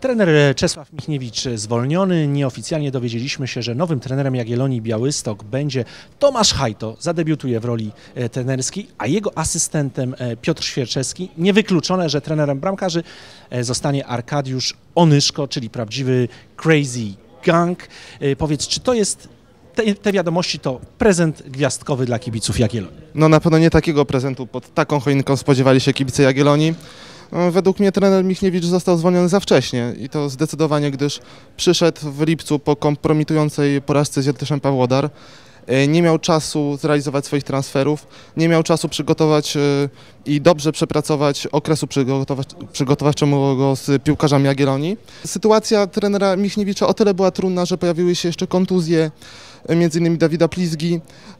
Trener Czesław Michniewicz zwolniony. Nieoficjalnie dowiedzieliśmy się, że nowym trenerem Jagiellonii Białystok będzie Tomasz Hajto. Zadebiutuje w roli trenerskiej, a jego asystentem Piotr Świerczewski. Niewykluczone, że trenerem bramkarzy zostanie Arkadiusz Onyszko, czyli prawdziwy crazy gang. Powiedz, czy to jest te wiadomości to prezent gwiazdkowy dla kibiców Jagiellonii? No na pewno nie takiego prezentu pod taką choinką spodziewali się kibice Jagiellonii. Według mnie trener Michniewicz został zwolniony za wcześnie i to zdecydowanie, gdyż przyszedł w lipcu po kompromitującej porażce z Jetyszem Pawłodar. Nie miał czasu zrealizować swoich transferów, nie miał czasu przygotować i dobrze przepracować okresu przygotowawczego z piłkarzami Jagiellonii. Sytuacja trenera Michniewicza o tyle była trudna, że pojawiły się jeszcze kontuzje, m.in. Dawida Plizgi.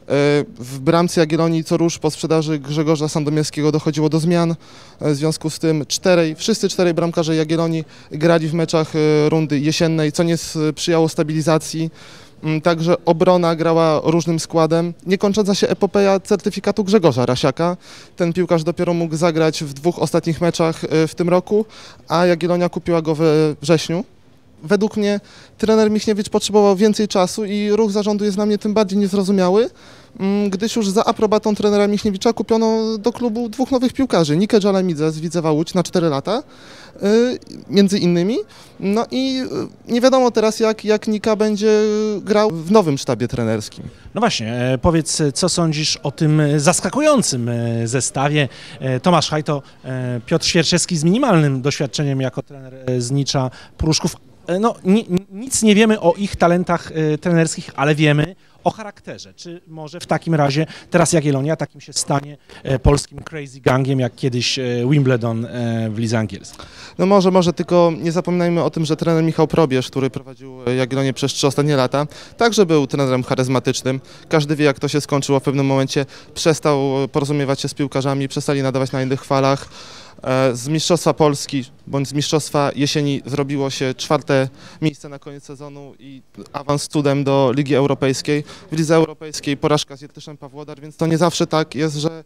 W bramce Jagiellonii co rusz po sprzedaży Grzegorza Sandomierskiego dochodziło do zmian. W związku z tym wszyscy czterej bramkarze Jagiellonii grali w meczach rundy jesiennej, co nie sprzyjało stabilizacji. Także obrona grała różnym składem. Niekończąca się epopeja certyfikatu Grzegorza Rasiaka. Ten piłkarz dopiero mógł zagrać w dwóch ostatnich meczach w tym roku, a Jagiellonia kupiła go we wrześniu. Według mnie trener Michniewicz potrzebował więcej czasu i ruch zarządu jest dla mnie tym bardziej niezrozumiały, gdyż już za aprobatą trenera Michniewicza kupiono do klubu dwóch nowych piłkarzy. Nikę Dżalamidze z Widzewa Łódź na 4 lata, między innymi. No i nie wiadomo teraz, jak Nika będzie grał w nowym sztabie trenerskim. No właśnie, powiedz, co sądzisz o tym zaskakującym zestawie? Tomasz Hajto, Piotr Świerczewski z minimalnym doświadczeniem jako trener z Nicza Pruszków. No, nic nie wiemy o ich talentach trenerskich, ale wiemy o charakterze. Czy może w takim razie teraz Jagiellonia takim się stanie polskim crazy gangiem, jak kiedyś Wimbledon w lidze angielskiej? No może, tylko nie zapominajmy o tym, że trener Michał Probierz, który prowadził Jagiellonię przez 3 ostatnie lata, także był trenerem charyzmatycznym. Każdy wie, jak to się skończyło. W pewnym momencie przestał porozumiewać się z piłkarzami, przestali nadawać na innych falach. Z Mistrzostwa Polski bądź z Mistrzostwa Jesieni zrobiło się 4. miejsce na koniec sezonu i awans cudem do Ligi Europejskiej. W Lidze Europejskiej porażka z Jetyszem Pawłodar, więc to nie zawsze tak jest, że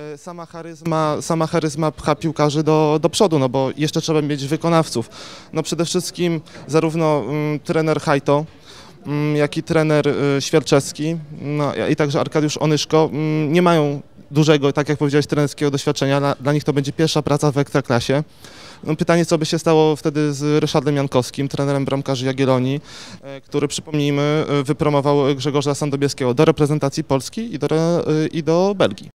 sama charyzma pcha piłkarzy do przodu, no bo jeszcze trzeba mieć wykonawców. No przede wszystkim zarówno trener Hajto, jak i trener Świerczewski, no i także Arkadiusz Onyszko nie mają dużego, tak jak powiedziałeś, trenerskiego doświadczenia. Dla nich to będzie pierwsza praca w Ekstraklasie. No pytanie, co by się stało wtedy z Ryszardem Jankowskim, trenerem bramkarzy Jagiellonii, który, przypomnijmy, wypromował Grzegorza Sandomierskiego do reprezentacji Polski i do Belgii.